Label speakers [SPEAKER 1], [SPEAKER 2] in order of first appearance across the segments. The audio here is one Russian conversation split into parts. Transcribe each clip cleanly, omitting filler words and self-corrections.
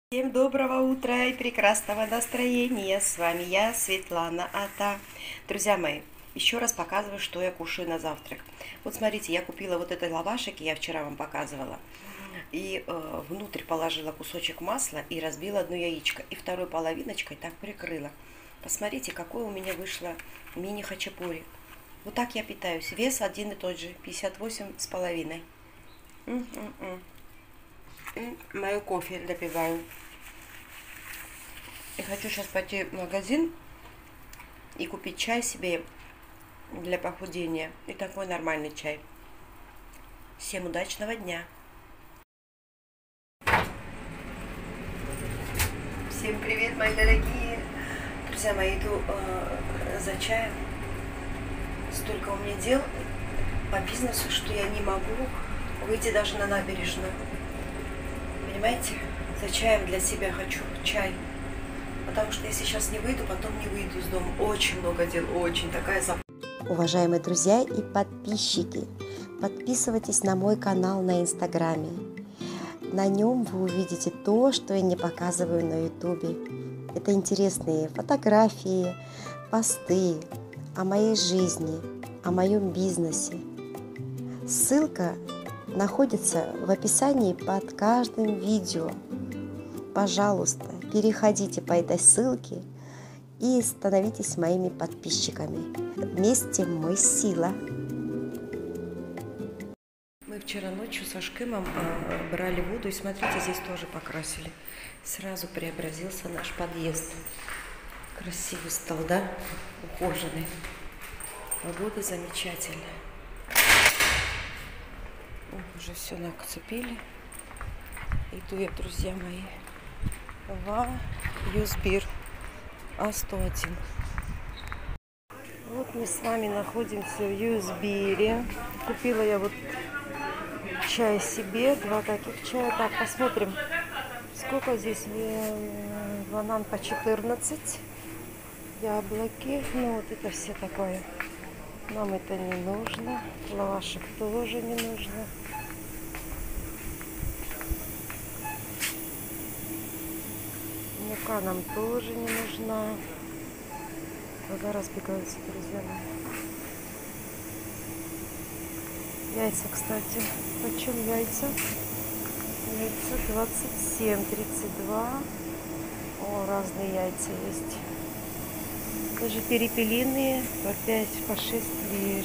[SPEAKER 1] Всем доброго утра и прекрасного настроения. С вами я, Светлана Ата. Друзья мои, еще раз показываю, что я кушаю на завтрак. Вот смотрите, я купила вот этот лавашик, я вчера вам показывала. И внутрь положила кусочек масла и разбила одно яичко. И второй половиночкой так прикрыла. Посмотрите, какое у меня вышло мини-хачапури. Вот так я питаюсь. Вес один и тот же, 58,5. Мою кофе допиваю. И хочу сейчас пойти в магазин и купить чай себе для похудения. И такой нормальный чай. Всем удачного дня. Всем привет, мои дорогие. Друзья мои, иду за чаем. Столько у меня дел по бизнесу, что я не могу выйти даже на набережную. Понимаете? За чаем для себя хочу чай. Потому что если сейчас не выйду, потом не выйду из дома. Очень много дел, очень такая запись.
[SPEAKER 2] Уважаемые друзья и подписчики, подписывайтесь на мой канал на Инстаграме. На нем вы увидите то, что я не показываю на Ютубе. Это интересные фотографии, посты о моей жизни, о моем бизнесе. Ссылка находится в описании под каждым видео. Пожалуйста, переходите по этой ссылке и становитесь моими подписчиками. Вместе мы сила.
[SPEAKER 1] Мы вчера ночью со Шкымом брали воду, и смотрите, здесь тоже покрасили. Сразу преобразился наш подъезд. Красивый стал, да? Ухоженный. Погода замечательная. Уже все нацепили. Иду я, друзья мои, в Юзбир А101. Вот мы с вами находимся в Юзбире. Купила я вот чай себе, 2 таких чая. Так, посмотрим, сколько здесь. Банан по 14, яблоки, ну вот это все такое. Нам это не нужно, лавашек тоже не нужно. Мука нам тоже не нужна. Глаза разбегаются, друзья мои. Яйца, кстати. Почем яйца? Яйца 27, 32. О, разные яйца есть. Даже перепелиные по 5, по 6 лир.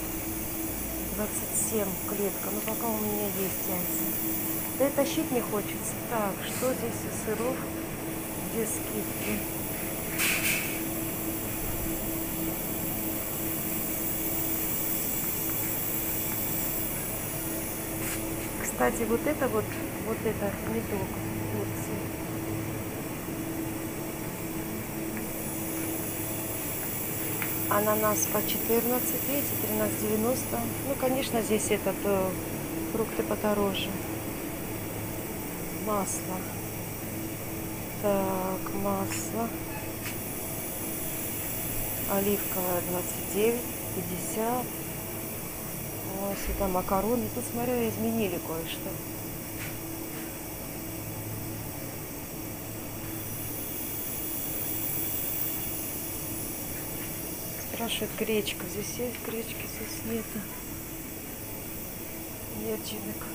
[SPEAKER 1] 27 клетка. Ну пока у меня есть яйца. Да и тащить не хочется. Так, что здесь из сыров? Где скидки? Кстати, вот это медок Турции. Ананас по 14, видите, 13,90. Ну, конечно, здесь фрукты подороже. Масло. Так, масло. Оливковое 29, 50. Вот сюда макароны. Тут, смотрю, изменили кое-что. Спрашивают, гречка. Здесь есть гречки, здесь нету. Ячинок.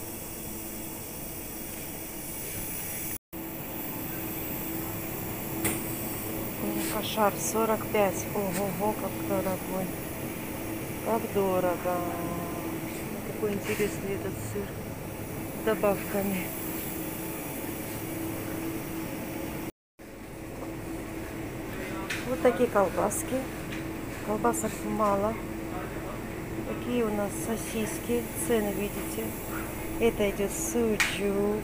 [SPEAKER 1] Кошар 45. Ого-го, как дорогой. Как дорого. Какой интересный этот сыр. С добавками. Вот такие колбаски. Колбасок мало. Такие у нас сосиски. Цены видите. Это идет суджук.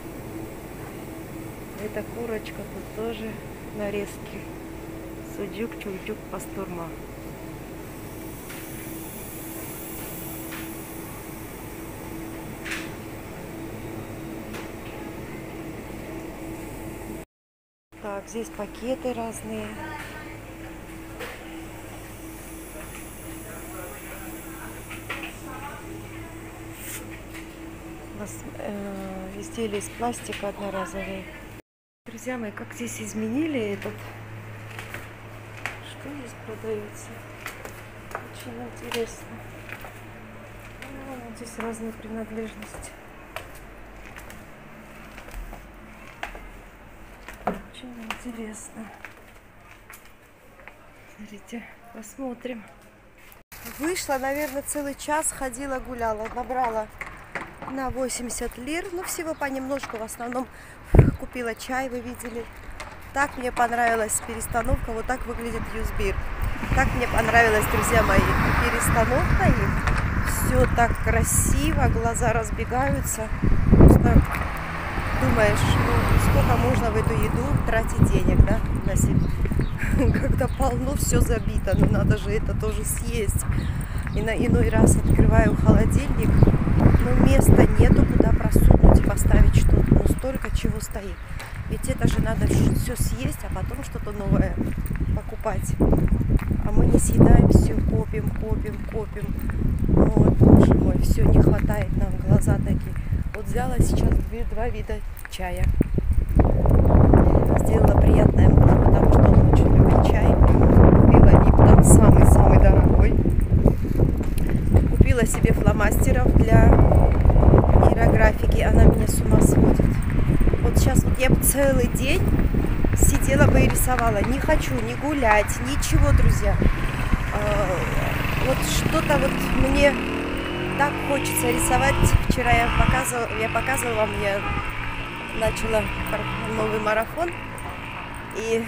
[SPEAKER 1] Это курочка. Тут тоже нарезки. Суджук, чучук, пастурма. Так, здесь пакеты разные. Изделия из пластика одноразовые. Друзья мои, как здесь изменили этот... Что здесь продается? Очень интересно. Ну, здесь разные принадлежности. Очень интересно. Смотрите, посмотрим. Вышла, наверное, целый час, ходила, гуляла, набрала на 80 лир. Ну, всего понемножку, в основном купила чай, вы видели. Так мне понравилась перестановка, вот так выглядит Юзбир. Так мне понравилась, друзья мои, перестановка их. Все так красиво, глаза разбегаются. Просто думаешь, ну, сколько можно в эту еду тратить денег, да, на себя. Когда полно, все забито, но надо же это тоже съесть. И на иной раз открываю холодильник, но места нету, куда просунуть и поставить что-то. Ну, столько чего стоит. Ведь это же надо все съесть, а потом что-то новое покупать. А мы не съедаем, все копим, копим, копим. Вот, боже мой, все не хватает нам, глаза такие. Вот взяла сейчас два вида чая. Сделала приятное мужу, потому что он очень любит чай. Купила Липтон, самый-самый дорогой. Купила себе фломастеров для нейрографики. Она меня с ума сводит. Вот сейчас вот я бы целый день сидела бы и рисовала. Не хочу ни гулять, ничего, друзья. Вот что-то вот мне так хочется рисовать. Вчера я показывала вам, я начала новый марафон. И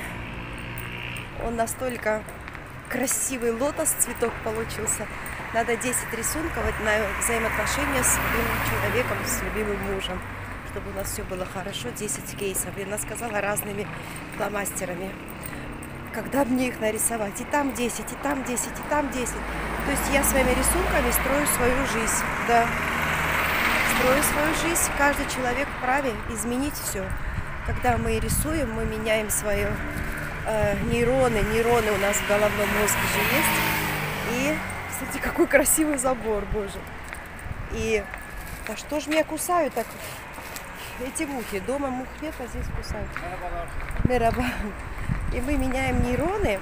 [SPEAKER 1] он настолько красивый лотос, цветок получился. Надо 10 рисунков на взаимоотношения с любимым человеком, с любимым мужем. Чтобы у нас все было хорошо, 10 кейсов. И она сказала разными фломастерами. Когда мне их нарисовать? И там 10, и там 10, и там 10. То есть я своими рисунками строю свою жизнь. Да. Строю свою жизнь. Каждый человек вправе изменить все. Когда мы рисуем, мы меняем свои нейроны. Нейроны у нас в головном мозге же есть. И, кстати, какой красивый забор, боже. И, да что ж меня кусают так? Эти мухи. Дома мух нет, а здесь кусают. Мераба. И мы меняем нейроны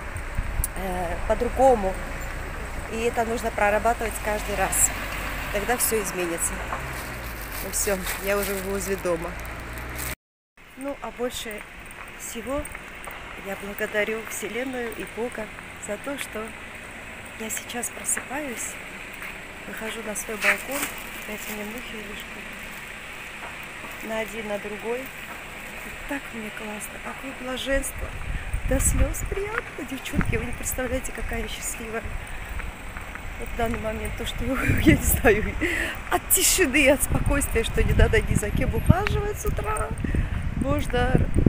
[SPEAKER 1] по-другому. И это нужно прорабатывать каждый раз. Тогда все изменится. Ну все, я уже возле дома. Ну, а больше всего я благодарю Вселенную и Бога за то, что я сейчас просыпаюсь, выхожу на свой балкон, дайте мне мухи или что-то, на один, на другой. И так мне классно, какое блаженство, до слез приятно, девчонки, вы не представляете, какая я счастливая. Вот в данный момент то, что, я не знаю, от тишины, от спокойствия, что не надо ни за кем ухаживать с утра. Можно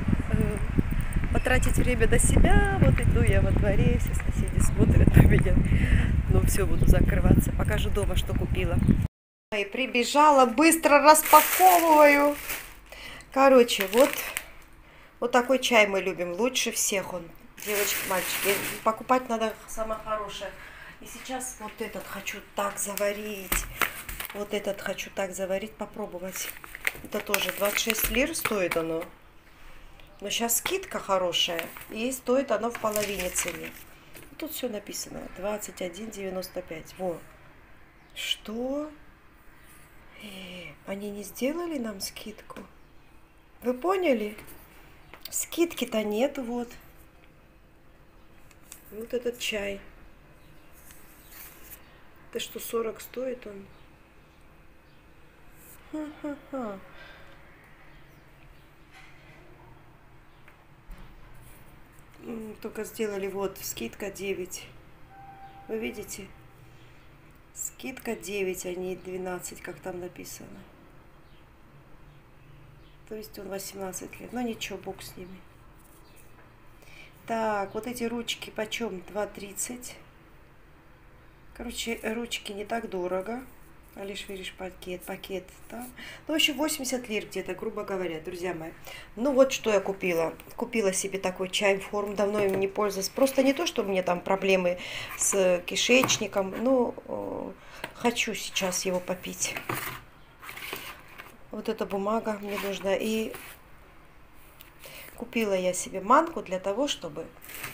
[SPEAKER 1] потратить время на себя. Вот иду я во дворе, все соседи смотрят на меня. Ну все, буду закрываться. Покажу дома, что купила. И прибежала, быстро распаковываю. Короче, вот такой чай мы любим. Лучше всех он, девочки, мальчики. Покупать надо самое хорошее. И сейчас вот этот хочу так заварить. Вот этот хочу так заварить, попробовать. Это тоже 26 лир стоит оно. Но сейчас скидка хорошая. И стоит оно в половине цены. Тут все написано. 21,95. Во. Что? Они не сделали нам скидку? Вы поняли? Скидки-то нет. Вот. Вот этот чай. Это что, 40 стоит он? Ха-ха-ха. Только сделали вот скидка 9. Вы видите? Скидка 9, а не 12, как там написано. То есть он 18 лет. Но ничего, бог с ними. Так, вот эти ручки почем? 2,30. Короче, ручки не так дорого. А лишь видишь пакет там. Ну, в общем, 80 лир где-то, грубо говоря, друзья мои. Ну, вот что я купила. Купила себе такой чай в форм. Давно им не пользовалась. Просто не то, что у меня там проблемы с кишечником. Ну, хочу сейчас его попить. Вот эта бумага мне нужна. И Купила я себе манку для того, чтобы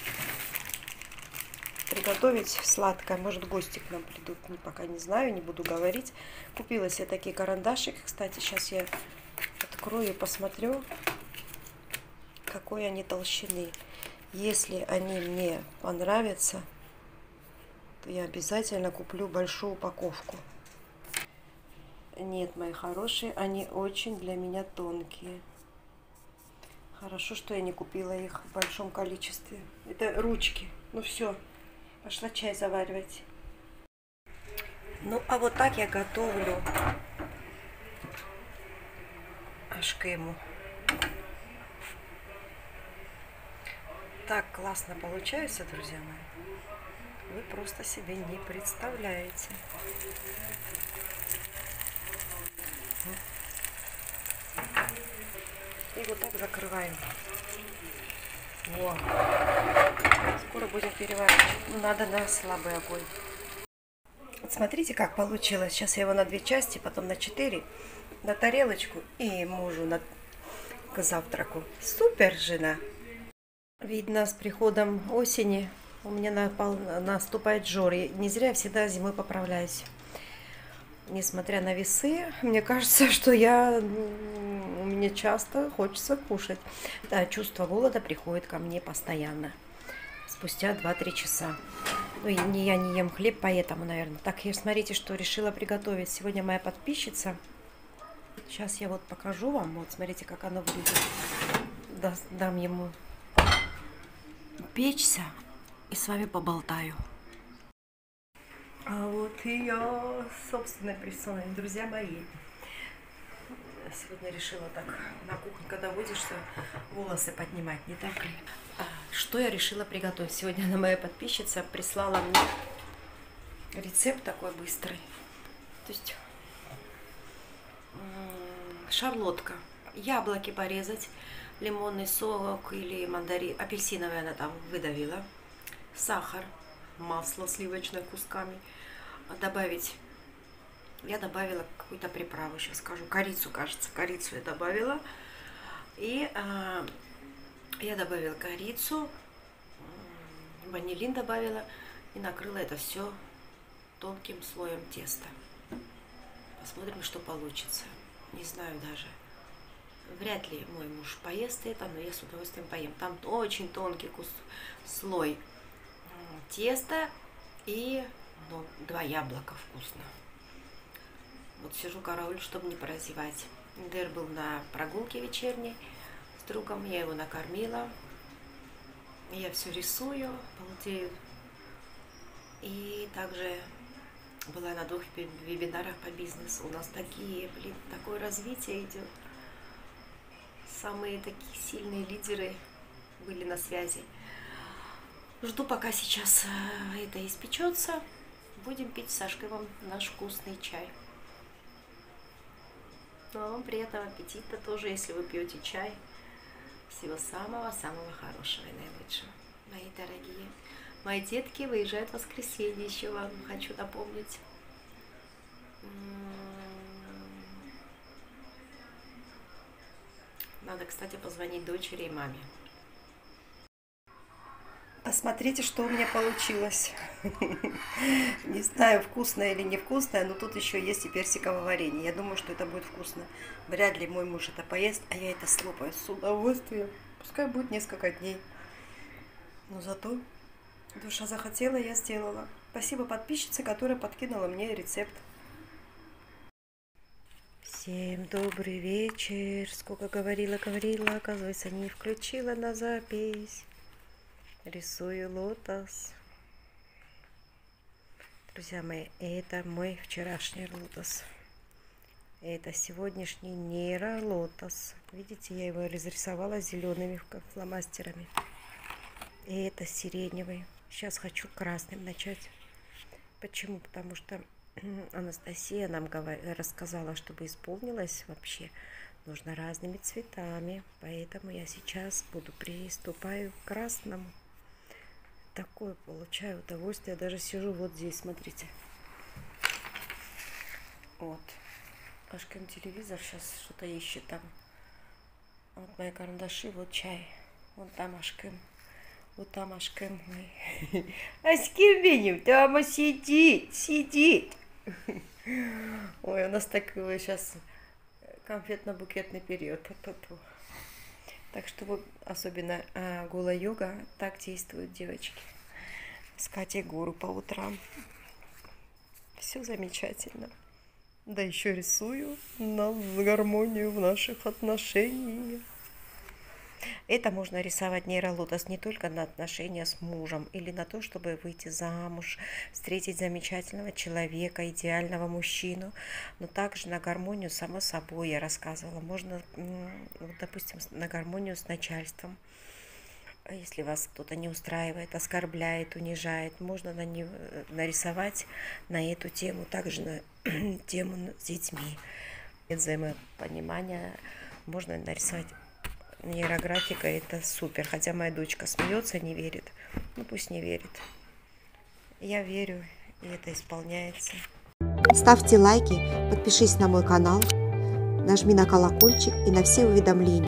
[SPEAKER 1] приготовить сладкое. Может, гости к нам придут, пока не знаю, не буду говорить. Купила себе такие карандашики. Кстати, сейчас я открою и посмотрю, какой они толщины. Если они мне понравятся, то я обязательно куплю большую упаковку. Нет, мои хорошие, они очень для меня тонкие. Хорошо, что я не купила их в большом количестве. Это ручки. Ну все, пошла чай заваривать. Ну, а вот так я готовлю ашкему. Так классно получается, друзья мои. Вы просто себе не представляете. И вот так закрываем. Во. Скоро будем переворачивать. Ну, надо на слабый огонь. Вот смотрите, как получилось. Сейчас я его на 2 части, потом на 4, на тарелочку и мужу к завтраку. Супер, жена! Видно, с приходом осени у меня наступает жор. И не зря я всегда зимой поправляюсь. Несмотря на весы, мне кажется, что мне часто хочется кушать. Да, чувство голода приходит ко мне постоянно. Спустя 2-3 часа. Ну, я не ем хлеб, поэтому, наверное. Так, смотрите, что решила приготовить. Сегодня моя подписчица. Сейчас я вот покажу вам. Вот, смотрите, как оно выглядит. Дам ему печься и с вами поболтаю. А вот ее собственной персоной, друзья мои. Сегодня решила так на кухне, когда водишься, волосы поднимать, не так ли? Что я решила приготовить? Сегодня она, моя подписчица, прислала мне рецепт такой быстрый. То есть шарлотка. Яблоки порезать, лимонный сок или мандарин, апельсиновый она там выдавила, сахар, масло сливочное кусками, добавить. Я добавила какую-то приправу, сейчас скажу, корицу, кажется, корицу я добавила. И я добавила корицу, ванилин добавила и накрыла это все тонким слоем теста. Посмотрим, что получится. Не знаю даже. Вряд ли мой муж поест это, но я с удовольствием поем. Там очень тонкий слой теста и 2 яблока вкусно. Вот сижу карауль, чтобы не прозевать. Дэр был на прогулке вечерней с другом, я его накормила. Я все рисую, балдею. И также была на 2 вебинарах по бизнесу. У нас такое развитие идет. Самые такие сильные лидеры были на связи. Жду, пока сейчас это испечется. Будем пить с Сашкой вам наш вкусный чай. Ну, а вам приятного аппетита тоже, если вы пьете чай. Всего самого-самого хорошего и наилучшего, мои дорогие. Мои детки выезжают в воскресенье, еще вам хочу напомнить. Надо, кстати, позвонить дочери и маме. Посмотрите, что у меня получилось. Не знаю, вкусное или невкусное, но тут еще есть и персиковое варенье. Я думаю, что это будет вкусно. Вряд ли мой муж это поест, а я это слопаю с удовольствием. Пускай будет несколько дней. Но зато душа захотела, я сделала. Спасибо подписчице, которая подкинула мне рецепт. Всем добрый вечер. Сколько говорила, оказывается, не включила на запись. Рисую лотос. Друзья мои, это мой вчерашний лотос. Это сегодняшний нейролотос. Видите, я его разрисовала зелеными фломастерами. И это сиреневый. Сейчас хочу красным начать. Почему? Потому что Анастасия нам рассказала, чтобы исполнилось вообще, нужно разными цветами. Поэтому я сейчас приступаю к красному. Такое получаю удовольствие. Я даже сижу вот здесь, смотрите. Вот. Ашкин телевизор сейчас что-то ищет там. Вот мои карандаши, вот чай. Вот там ашкым. Вот там ашкым. А с кем Венем? Там сидит. Ой, у нас такой сейчас конфетно-букетный период. Так что вот особенно гула-йога так действуют девочки. С Катей Гуру по утрам. Все замечательно. Да еще рисую на гармонию в наших отношениях. Это можно рисовать нейролотос не только на отношения с мужем или на то, чтобы выйти замуж, встретить замечательного человека, идеального мужчину, но также на гармонию само собой, я рассказывала. Можно, вот, допустим, на гармонию с начальством. Если вас кто-то не устраивает, оскорбляет, унижает, можно нарисовать на эту тему, также на тему с детьми. Взаимопонимание можно нарисовать. Нейрографика — это супер, хотя моя дочка смеется, не верит. Ну пусть не верит. Я верю, и это исполняется.
[SPEAKER 2] Ставьте лайки, подпишись на мой канал, нажми на колокольчик и на все уведомления.